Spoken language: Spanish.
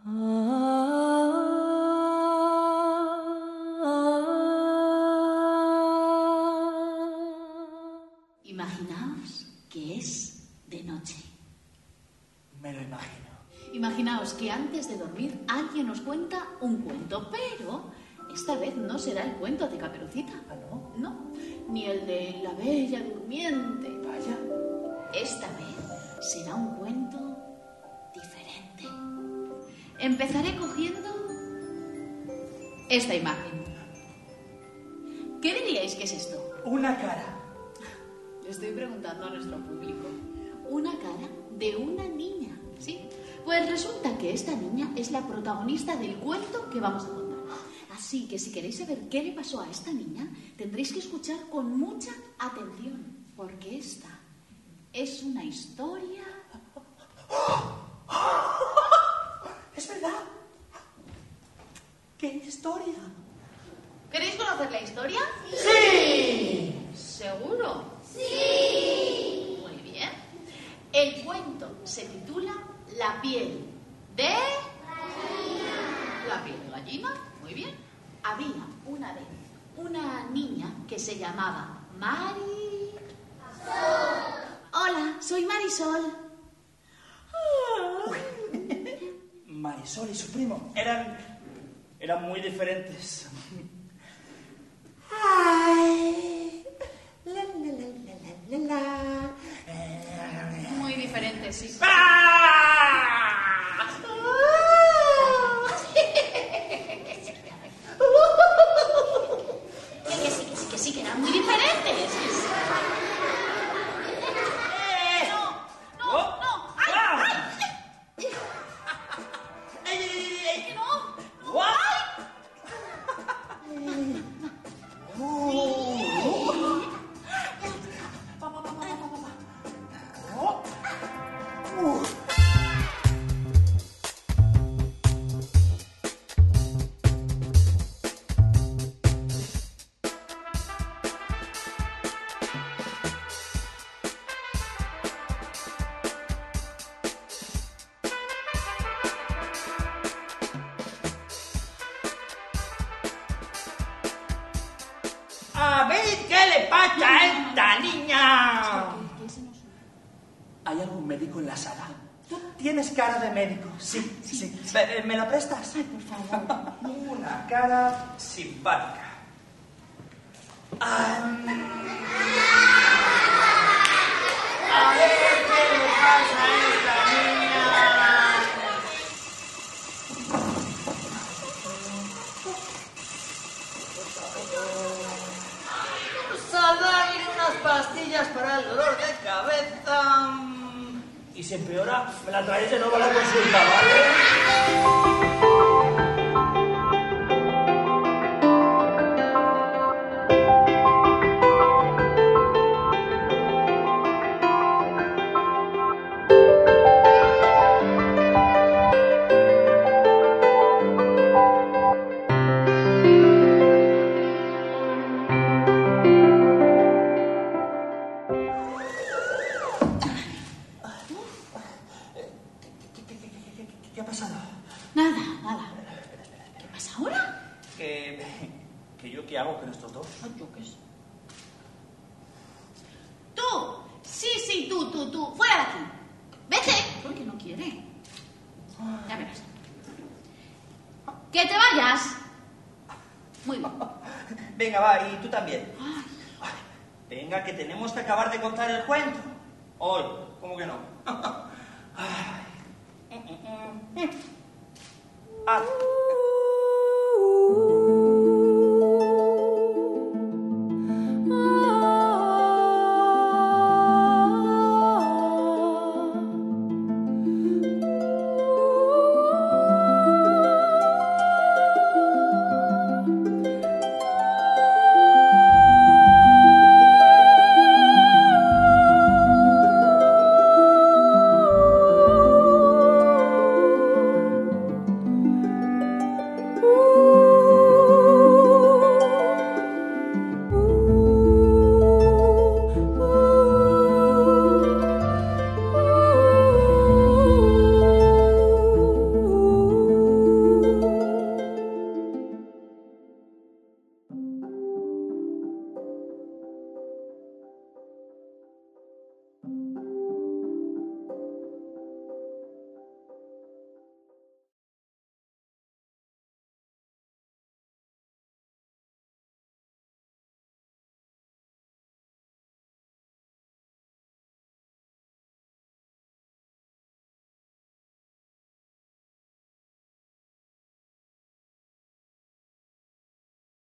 Imaginaos que es de noche. Me lo imagino. Imaginaos que antes de dormir alguien os cuenta un cuento, pero esta vez no será el cuento de Caperucita. ¿Ah, no? No, ni el de la Bella Durmiente. Vaya. Esta vez será un cuento diferente. Empezaré cogiendo esta imagen. ¿Qué diríais que es esto? Una cara. Le estoy preguntando a nuestro público. Una cara de una niña, ¿sí? Pues resulta que esta niña es la protagonista del cuento que vamos a contar. Así que si queréis saber qué le pasó a esta niña, tendréis que escuchar con mucha atención, porque esta es una historia... ¿Es verdad? ¿Qué historia? ¿Queréis conocer la historia? ¡Sí! ¿Seguro? ¡Sí! Muy bien. El cuento se titula La piel de... gallina. La piel de gallina, muy bien. Había una vez una niña que se llamaba Marisol. Hola, soy Marisol. Marisol y su primo eran muy diferentes. Ay, la, la, la, la, la, la. Muy diferente, sí. Que sí, que eran muy diferentes. A ver qué le pasa a esta niña. ¿Hay algún médico en la sala? Tú tienes cara de médico. Sí, sí. ¿Me la prestas? Ay, por favor. Una cara simpática. A ver qué le pasa a esta niña. Vamos a darle unas pastillas para el dolor de cabeza. Y si empeora, me la traéis de nuevo a la consulta, ¿vale? ¿Qué ha pasado? Nada. ¿Qué pasa ahora? ¿Que yo qué hago con estos dos? Ay, yo qué sé. ¡Tú! Sí, tú. ¡Fuera de aquí! ¡Vete! ¿Por qué no quiere? Ya verás. ¡Que te vayas! Muy bien. Venga, va, y tú también. Ay, Venga, que tenemos que acabar de contar el cuento. Hoy, ¿cómo que no? Ay.